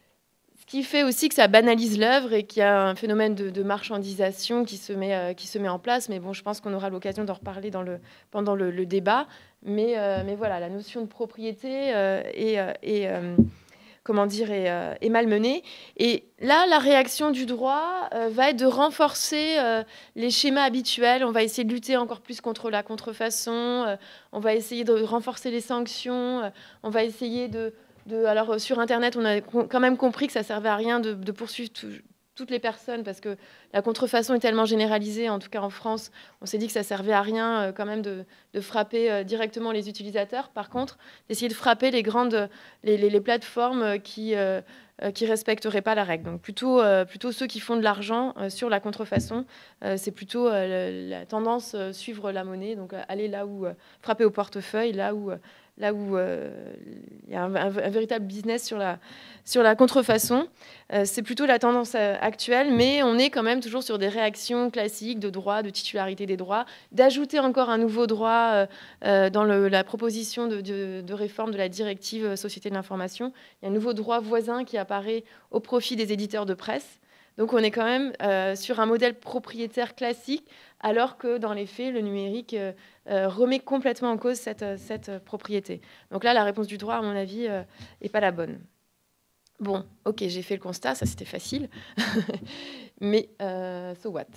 Ce qui fait aussi que ça banalise l'œuvre et qu'il y a un phénomène de, de marchandisation qui se, met, euh, qui se met en place. Mais bon, je pense qu'on aura l'occasion d'en reparler dans le, pendant le, le débat. Mais, euh, mais voilà, la notion de propriété euh, est... Euh, est euh, comment dire, est, euh, est malmenée. Et là, la réaction du droit euh, va être de renforcer euh, les schémas habituels. On va essayer de lutter encore plus contre la contrefaçon. Euh, on va essayer de renforcer les sanctions. Euh, on va essayer de, de... Alors, sur Internet, on a quand même compris que ça ne servait à rien de, de poursuivre tout, toutes les personnes, parce que la contrefaçon est tellement généralisée, en tout cas en France, on s'est dit que ça servait à rien euh, quand même de, de frapper euh, directement les utilisateurs. Par contre, d'essayer de frapper les grandes, les, les, les plateformes qui euh, qui respecteraient pas la règle. Donc plutôt, euh, plutôt ceux qui font de l'argent euh, sur la contrefaçon, euh, c'est plutôt euh, la, la tendance euh, suivre la monnaie, donc euh, aller là où euh, frapper au portefeuille, là où euh, là où euh, il y a un, un, un véritable business sur la, sur la contrefaçon. Euh, c'est plutôt la tendance euh, actuelle, mais on est quand même toujours sur des réactions classiques de droit, de titularité des droits, d'ajouter encore un nouveau droit euh, euh, dans le, la proposition de, de, de réforme de la directive Société de l'information. Il y a un nouveau droit voisin qui apparaît au profit des éditeurs de presse. Donc on est quand même euh, sur un modèle propriétaire classique, alors que dans les faits, le numérique euh, euh, remet complètement en cause cette, cette propriété. Donc là, la réponse du droit, à mon avis, n'est euh, pas la bonne. Bon, ok, j'ai fait le constat, ça c'était facile. Mais euh, so what?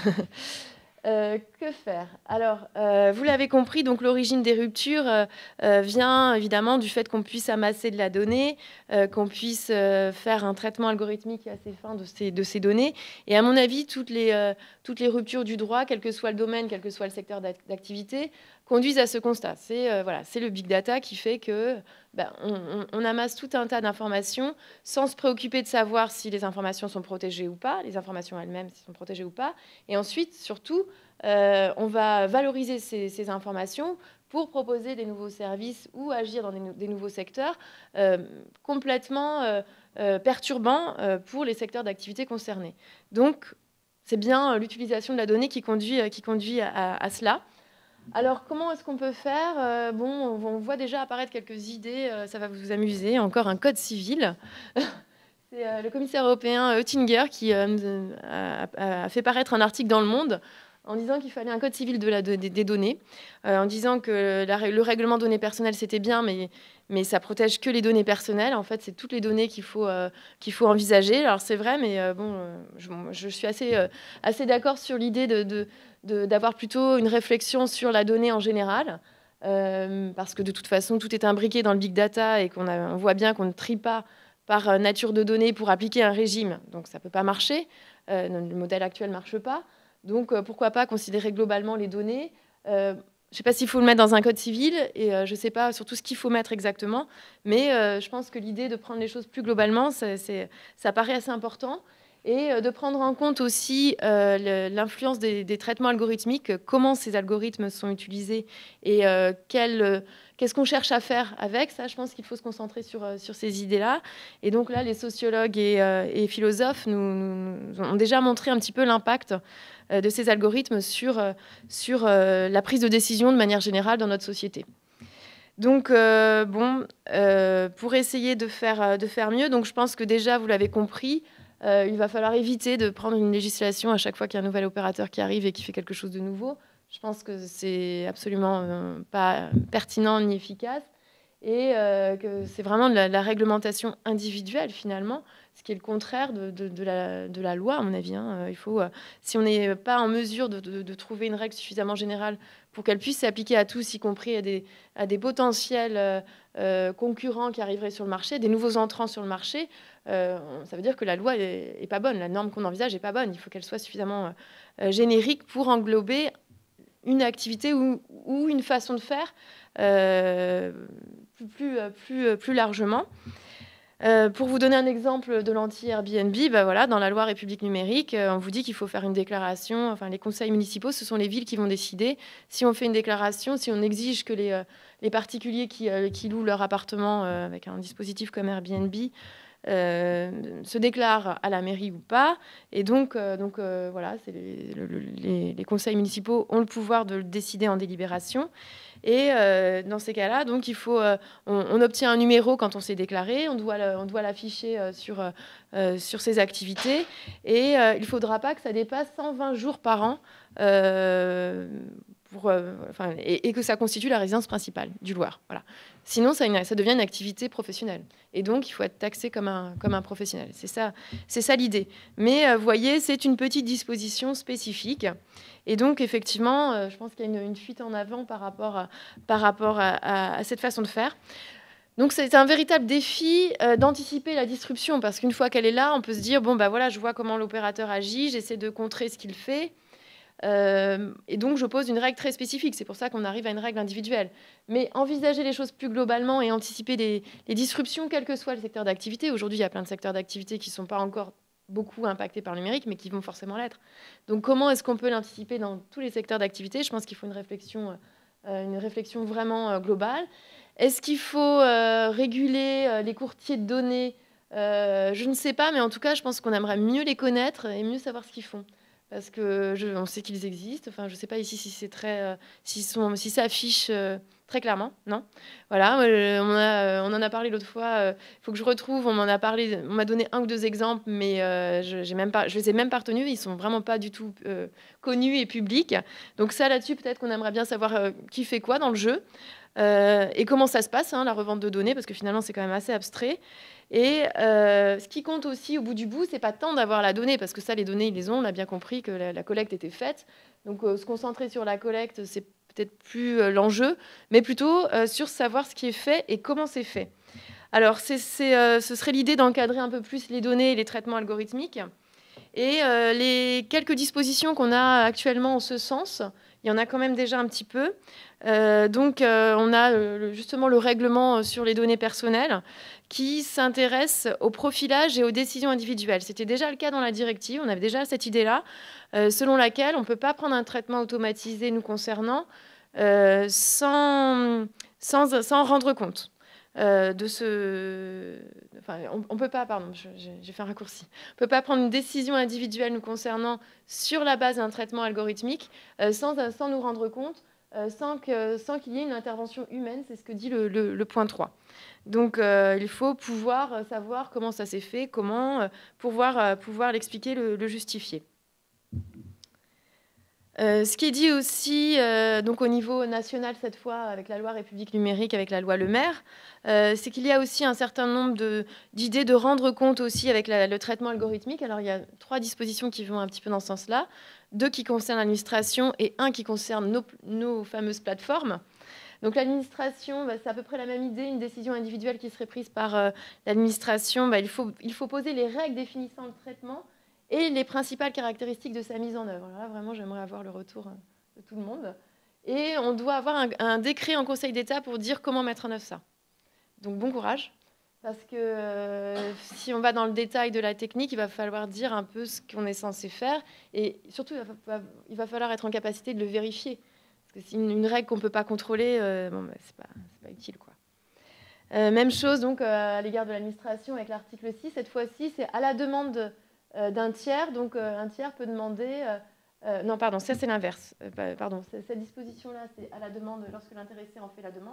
Euh, que faire? Alors, euh, vous l'avez compris, donc l'origine des ruptures euh, euh, vient évidemment du fait qu'on puisse amasser de la donnée, euh, qu'on puisse euh, faire un traitement algorithmique assez fin de ces, de ces données. Et à mon avis, toutes les, euh, toutes les ruptures du droit, quel que soit le domaine, quel que soit le secteur d'activité, conduisent à ce constat. C'est euh, voilà, c'est le big data qui fait que ben, on, on, on amasse tout un tas d'informations sans se préoccuper de savoir si les informations sont protégées ou pas, les informations elles-mêmes si sont protégées ou pas. Et ensuite, surtout, euh, on va valoriser ces, ces informations pour proposer des nouveaux services ou agir dans des, des nouveaux secteurs euh, complètement euh, euh, perturbants euh, pour les secteurs d'activité concernés. Donc, c'est bien l'utilisation de la donnée qui conduit, qui conduit à, à cela. Alors, comment est-ce qu'on peut faire? euh, Bon, on voit déjà apparaître quelques idées, euh, ça va vous amuser. Encore un code civil. C'est euh, le commissaire européen Oettinger qui euh, a, a fait paraître un article dans Le Monde en disant qu'il fallait un code civil de la, de, des données, euh, en disant que la, le règlement de données personnelles, c'était bien, mais, mais ça protège que les données personnelles. En fait, c'est toutes les données qu'il faut, euh, qu'il faut envisager. Alors, c'est vrai, mais euh, bon, euh, je, je suis assez, euh, assez d'accord sur l'idée de... de d'avoir plutôt une réflexion sur la donnée en général, euh, parce que de toute façon, tout est imbriqué dans le big data et qu'on on voit bien qu'on ne trie pas par nature de données pour appliquer un régime. Donc ça ne peut pas marcher. Euh, le modèle actuel ne marche pas. Donc euh, pourquoi pas considérer globalement les données. euh, Je ne sais pas s'il faut le mettre dans un code civil et euh, je ne sais pas surtout ce qu'il faut mettre exactement. Mais euh, je pense que l'idée de prendre les choses plus globalement, ça, ça paraît assez important. Et de prendre en compte aussi euh, l'influence des, des traitements algorithmiques, comment ces algorithmes sont utilisés et euh, qu'est-ce qu'on cherche à faire avec. Ça, je pense qu'il faut se concentrer sur, sur ces idées-là. Et donc là, les sociologues et, euh, et philosophes nous, nous ont déjà montré un petit peu l'impact euh, de ces algorithmes sur, sur euh, la prise de décision de manière générale dans notre société. Donc, euh, bon, euh, pour essayer de faire, de faire mieux, donc je pense que déjà, vous l'avez compris, euh, il va falloir éviter de prendre une législation à chaque fois qu'il y a un nouvel opérateur qui arrive et qui fait quelque chose de nouveau. Je pense que c'est absolument euh, pas pertinent ni efficace et euh, que c'est vraiment de la, la réglementation individuelle, finalement, ce qui est le contraire de, de, de, la, de la loi, à mon avis. Hein. Il faut, euh, si on n'est pas en mesure de, de, de trouver une règle suffisamment générale pour qu'elle puisse s'appliquer à tous, y compris à des, à des potentiels euh, euh, concurrents qui arriveraient sur le marché, des nouveaux entrants sur le marché, euh, ça veut dire que la loi est, est pas bonne, la norme qu'on envisage est pas bonne. Il faut qu'elle soit suffisamment euh, générique pour englober une activité ou, ou une façon de faire euh, plus, plus, plus, plus largement. Euh, pour vous donner un exemple de l'anti-Airbnb, bah voilà, dans la loi République numérique, euh, on vous dit qu'il faut faire une déclaration. Enfin, les conseils municipaux, ce sont les villes qui vont décider. Si on fait une déclaration, si on exige que les, euh, les particuliers qui, euh, qui louent leur appartement euh, avec un dispositif comme Airbnb euh, se déclarent à la mairie ou pas. Et donc, euh, donc euh, voilà, les, le, les, les conseils municipaux ont le pouvoir de le décider en délibération. Et euh, dans ces cas-là, donc il faut, euh, on, on obtient un numéro quand on s'est déclaré, on doit, on doit l'afficher euh, sur, euh, sur ses activités, et euh, il ne faudra pas que ça dépasse cent vingt jours par an, euh, pour, euh, enfin, et, et que ça constitue la résidence principale du loueur. Voilà. Sinon, ça, une, ça devient une activité professionnelle, et donc il faut être taxé comme un, comme un professionnel. C'est ça, c'est ça l'idée. Mais euh, vous voyez, c'est une petite disposition spécifique. Et donc, effectivement, euh, je pense qu'il y a une, une fuite en avant par rapport, à, par rapport à, à, à cette façon de faire. Donc, c'est un véritable défi euh, d'anticiper la disruption, parce qu'une fois qu'elle est là, on peut se dire, bon, bah voilà, je vois comment l'opérateur agit, j'essaie de contrer ce qu'il fait, euh, et donc je pose une règle très spécifique. C'est pour ça qu'on arrive à une règle individuelle. Mais envisager les choses plus globalement et anticiper les, les disruptions, quel que soit le secteur d'activité. Aujourd'hui, il y a plein de secteurs d'activité qui ne sont pas encore beaucoup impactés par le numérique, mais qui vont forcément l'être. Donc comment est-ce qu'on peut l'anticiper dans tous les secteurs d'activité? Je pense qu'il faut une réflexion, euh, une réflexion vraiment euh, globale. Est-ce qu'il faut euh, réguler euh, les courtiers de données? euh, Je ne sais pas, mais en tout cas, je pense qu'on aimerait mieux les connaître et mieux savoir ce qu'ils font. Parce que je, on sait qu'ils existent. Enfin, je ne sais pas ici si c'est très, euh, si, sont, si ça affiche euh, très clairement, non. Voilà, euh, on, a, on en a parlé l'autre fois. Il euh, faut que je retrouve. On m'en a parlé. On m'a donné un ou deux exemples, mais euh, je, j'ai même pas, je les ai même pas retenus. Ils sont vraiment pas du tout euh, connus et publics. Donc ça, là-dessus, peut-être qu'on aimerait bien savoir euh, qui fait quoi dans le jeu. Euh, et comment ça se passe, hein, la revente de données, parce que finalement, c'est quand même assez abstrait. Et euh, ce qui compte aussi au bout du bout, c'est pas tant d'avoir la donnée, parce que ça, les données, ils les ont. On a bien compris que la, la collecte était faite. Donc, euh, se concentrer sur la collecte, c'est peut-être plus euh, l'enjeu, mais plutôt euh, sur savoir ce qui est fait et comment c'est fait. Alors, c'est, c'est, euh, ce serait l'idée d'encadrer un peu plus les données et les traitements algorithmiques. Et euh, les quelques dispositions qu'on a actuellement en ce sens, il y en a quand même déjà un petit peu. Euh, donc, euh, on a euh, justement le règlement sur les données personnelles qui s'intéresse au profilage et aux décisions individuelles. C'était déjà le cas dans la directive, on avait déjà cette idée-là, euh, selon laquelle on ne peut pas prendre un traitement automatisé nous concernant euh, sans, sans, sans rendre compte. Euh, de ce... Enfin, on ne peut pas, pardon, j'ai fait un raccourci. On ne peut pas prendre une décision individuelle nous concernant sur la base d'un traitement algorithmique euh, sans, sans nous rendre compte, euh, sans que, sans qu'il y ait une intervention humaine. C'est ce que dit le, le, le point trois. Donc, euh, il faut pouvoir savoir comment ça s'est fait, comment euh, pouvoir, euh, pouvoir l'expliquer, le, le justifier. Euh, ce qui est dit aussi, euh, donc au niveau national cette fois, avec la loi République numérique, avec la loi Le Maire, euh, c'est qu'il y a aussi un certain nombre de, d'idées de rendre compte aussi avec la, le traitement algorithmique. Alors il y a trois dispositions qui vont un petit peu dans ce sens-là, deux qui concernent l'administration et un qui concerne nos, nos fameuses plateformes. Donc l'administration, bah, c'est à peu près la même idée, une décision individuelle qui serait prise par euh, l'administration. Bah, il faut, il faut poser les règles définissant le traitement et les principales caractéristiques de sa mise en œuvre. Alors là, vraiment, j'aimerais avoir le retour de tout le monde. Et on doit avoir un, un décret en Conseil d'État pour dire comment mettre en œuvre ça. Donc bon courage, parce que euh, si on va dans le détail de la technique, il va falloir dire un peu ce qu'on est censé faire. Et surtout, il va, il va falloir être en capacité de le vérifier. Parce que c'est une, une règle qu'on ne peut pas contrôler, euh, bon, bah, c'est pas, c'est pas utile, quoi. Euh, même chose donc, euh, à l'égard de l'administration avec l'article six. Cette fois-ci, c'est à la demande... De, d'un tiers, donc euh, un tiers peut demander... Euh, euh, non, pardon, ça c'est l'inverse. Euh, pardon, cette disposition-là, c'est à la demande lorsque l'intéressé en fait la demande.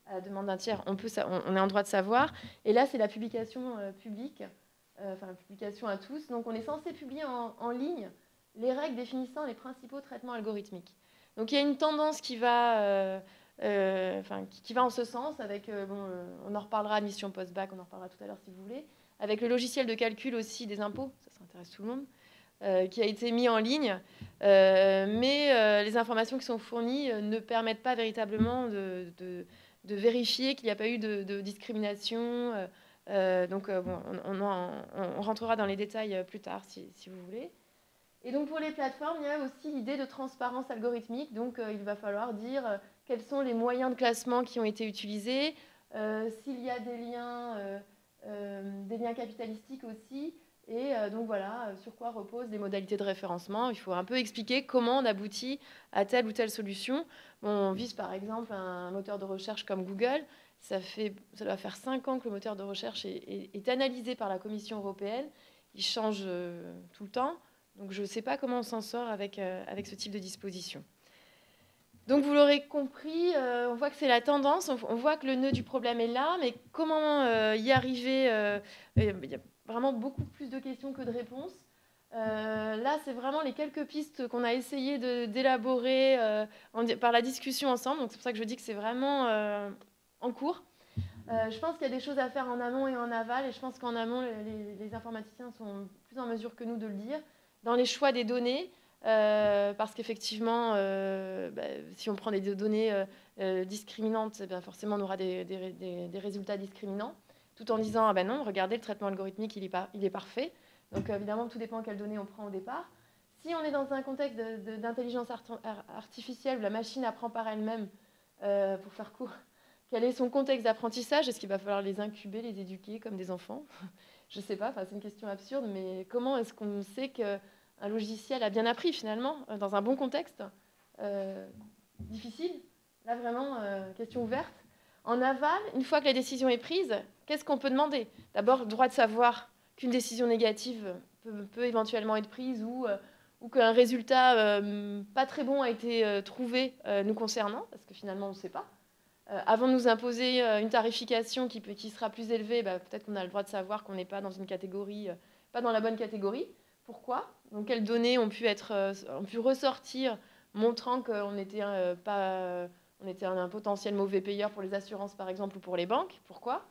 à la demande d'un tiers, on, peut, on, on est en droit de savoir. Et là, c'est la publication euh, publique, euh, enfin la publication à tous. Donc on est censé publier en, en ligne les règles définissant les principaux traitements algorithmiques. Donc il y a une tendance qui va, euh, euh, enfin, qui, qui va en ce sens, avec, euh, bon, euh, on en reparlera à Mission Post-Bac, on en reparlera tout à l'heure si vous voulez, avec le logiciel de calcul aussi des impôts, ça, ça intéresse tout le monde, euh, qui a été mis en ligne, euh, mais euh, les informations qui sont fournies euh, ne permettent pas véritablement de, de, de vérifier qu'il n'y a pas eu de, de discrimination. Euh, euh, donc euh, bon, on, on, en, on rentrera dans les détails plus tard si, si vous voulez. Et donc pour les plateformes, il y a aussi l'idée de transparence algorithmique. Donc euh, il va falloir dire euh, quels sont les moyens de classement qui ont été utilisés, euh, s'il y a des liens, euh, euh, des liens capitalistiques aussi. Et euh, donc voilà, sur quoi reposent les modalités de référencement. Il faut un peu expliquer comment on aboutit à telle ou telle solution. Bon, on vise par exemple un moteur de recherche comme Google. Ça, fait, ça doit faire cinq ans que le moteur de recherche est, est, est analysé par la Commission européenne. Il change euh, tout le temps. Donc je ne sais pas comment on s'en sort avec, euh, avec ce type de disposition. Donc vous l'aurez compris, euh, on voit que c'est la tendance, on, on voit que le nœud du problème est là, mais comment euh, y arriver euh, il y a vraiment beaucoup plus de questions que de réponses. Euh, là, c'est vraiment les quelques pistes qu'on a essayé d'élaborer euh, par la discussion ensemble. Donc c'est pour ça que je dis que c'est vraiment euh, en cours. Euh, je pense qu'il y a des choses à faire en amont et en aval, et je pense qu'en amont, les, les informaticiens sont plus en mesure que nous de le dire. Dans les choix des données, euh, parce qu'effectivement, euh, bah, si on prend des données euh, euh, discriminantes, eh bien forcément on aura des, des, des, des résultats discriminants, tout en disant ah ben non, regardez, le traitement algorithmique il est, pas, il est parfait. Donc évidemment, tout dépend quelles données on prend au départ. Si on est dans un contexte d'intelligence artificielle où la machine apprend par elle-même, euh, pour faire court, quel est son contexte d'apprentissage? Est-ce qu'il va falloir les incuber, les éduquer comme des enfants? Je ne sais pas, c'est une question absurde, mais comment est-ce qu'on sait qu'un logiciel a bien appris finalement, dans un bon contexte euh, difficile? Là vraiment, euh, question ouverte. En aval, une fois que la décision est prise, qu'est-ce qu'on peut demander? D'abord, le droit de savoir qu'une décision négative peut, peut éventuellement être prise ou, euh, ou qu'un résultat euh, pas très bon a été euh, trouvé euh, nous concernant, parce que finalement on ne sait pas. Euh, avant de nous imposer euh, une tarification qui, peut, qui sera plus élevée, bah, peut-être qu'on a le droit de savoir qu'on n'est pas dans une catégorie, euh, pas dans la bonne catégorie. Pourquoi? Donc quelles données ont pu, être, euh, ont pu ressortir montrant qu'on était, euh, pas, on était un, un potentiel mauvais payeur pour les assurances par exemple ou pour les banques? Pourquoi?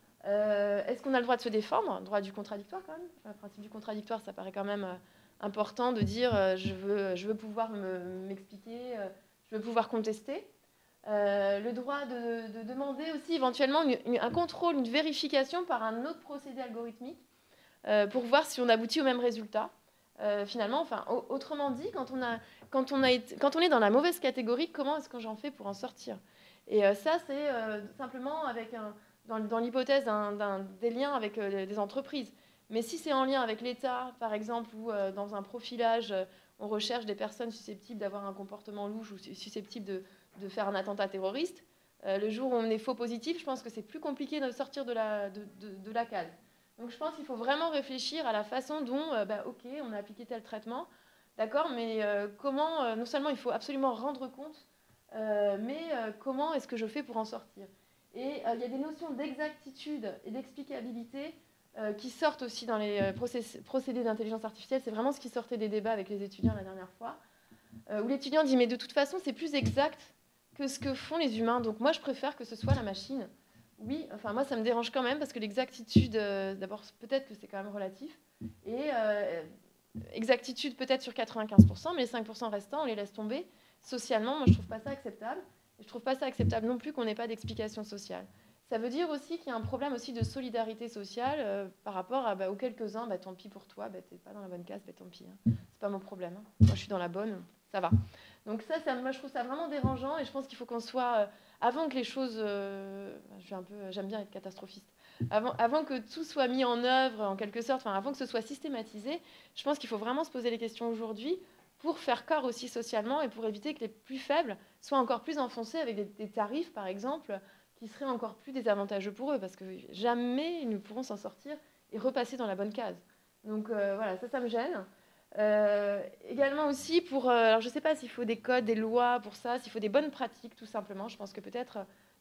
euh, Est-ce qu'on a le droit de se défendre? Le droit du contradictoire quand même. Le principe du contradictoire, ça paraît quand même euh, important de dire euh, je, veux, je veux pouvoir m'expliquer, euh, je veux pouvoir contester. Euh, le droit de, de demander aussi éventuellement une, une, un contrôle, une vérification par un autre procédé algorithmique euh, pour voir si on aboutit au même résultat. Euh, finalement, enfin, autrement dit, quand on, a, quand, on a été, quand on est dans la mauvaise catégorie, comment est-ce que j'en fais pour en sortir? Et euh, ça, c'est euh, simplement avec un, dans, dans l'hypothèse des liens avec euh, des entreprises. Mais si c'est en lien avec l'État, par exemple, ou euh, dans un profilage, euh, on recherche des personnes susceptibles d'avoir un comportement louche ou susceptibles de de faire un attentat terroriste, euh, le jour où on est faux positif, je pense que c'est plus compliqué de sortir de la, de, de, de la case. Donc je pense qu'il faut vraiment réfléchir à la façon dont, euh, bah, ok, on a appliqué tel traitement, d'accord, mais euh, comment, euh, non seulement il faut absolument rendre compte, euh, mais euh, comment est-ce que je fais pour en sortir? Et il y a des notions d'exactitude et d'explicabilité euh, qui sortent aussi dans les process- procédés d'intelligence artificielle. C'est vraiment ce qui sortait des débats avec les étudiants la dernière fois, euh, où l'étudiant dit, mais de toute façon, c'est plus exact que ce que font les humains. Donc moi, je préfère que ce soit la machine. Oui, enfin moi, ça me dérange quand même, parce que l'exactitude, euh, d'abord, peut-être que c'est quand même relatif. Et euh, exactitude peut-être sur quatre-vingt-quinze pour cent, mais les cinq pour cent restants, on les laisse tomber. Socialement, moi, je ne trouve pas ça acceptable. Et je ne trouve pas ça acceptable non plus qu'on n'ait pas d'explication sociale. Ça veut dire aussi qu'il y a un problème aussi de solidarité sociale euh, par rapport à, bah, aux quelques-uns, bah, tant pis pour toi, bah, tu n'es pas dans la bonne case, bah, tant pis. Hein. C'est pas mon problème. Hein. Moi, je suis dans la bonne, ça va. Donc ça, ça, moi, je trouve ça vraiment dérangeant, et je pense qu'il faut qu'on soit, euh, avant que les choses, euh, je suis un peu, j'aime bien être catastrophiste, avant, avant que tout soit mis en œuvre, en quelque sorte, enfin, avant que ce soit systématisé, je pense qu'il faut vraiment se poser les questions aujourd'hui pour faire corps aussi socialement et pour éviter que les plus faibles soient encore plus enfoncés avec des, des tarifs, par exemple, qui seraient encore plus désavantageux pour eux, parce que jamais ils ne pourront s'en sortir et repasser dans la bonne case. Donc euh, voilà, ça, ça me gêne. Euh, également aussi pour, euh, alors je ne sais pas s'il faut des codes, des lois pour ça, s'il faut des bonnes pratiques tout simplement. Je pense que peut-être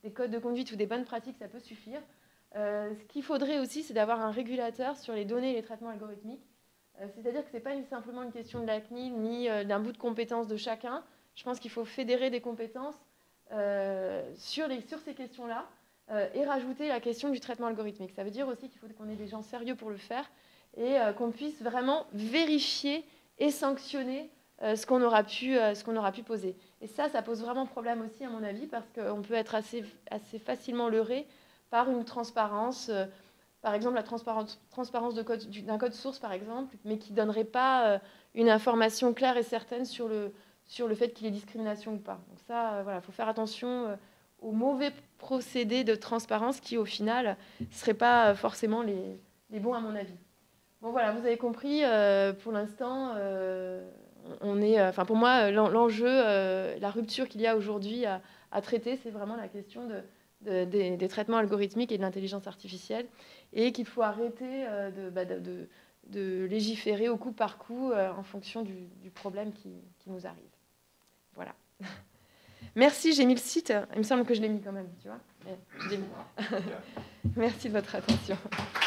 des codes de conduite ou des bonnes pratiques, ça peut suffire. Euh, ce qu'il faudrait aussi, c'est d'avoir un régulateur sur les données et les traitements algorithmiques. Euh, c'est-à-dire que ce n'est pas simplement une question de la C N I L ni euh, d'un bout de compétences de chacun. Je pense qu'il faut fédérer des compétences euh, sur, les, sur ces questions-là euh, et rajouter la question du traitement algorithmique. Ça veut dire aussi qu'il faut qu'on ait des gens sérieux pour le faire et euh, qu'on puisse vraiment vérifier et sanctionner euh, ce qu'on aura pu, euh, ce qu'on aura pu poser. Et ça, ça pose vraiment problème aussi, à mon avis, parce qu'on peut être assez, assez facilement leurré par une transparence, euh, par exemple la transparence, transparence de code, d'un code source, par exemple, mais qui ne donnerait pas euh, une information claire et certaine sur le, sur le fait qu'il y ait discrimination ou pas. Donc ça, euh, voilà, il faut faire attention euh, aux mauvais procédés de transparence qui, au final, ne seraient pas forcément les, les bons, à mon avis. Bon, voilà, vous avez compris, euh, pour l'instant, euh, on est, euh, enfin, pour moi, l'enjeu, euh, la rupture qu'il y a aujourd'hui à, à traiter, c'est vraiment la question de, de, des, des traitements algorithmiques et de l'intelligence artificielle, et qu'il faut arrêter euh, de, bah, de, de, de légiférer au coup par coup euh, en fonction du, du problème qui, qui nous arrive. Voilà. Merci, j'ai mis le site. Il me semble que je l'ai mis quand même, tu vois. Mais je l'ai mis. Merci de votre attention.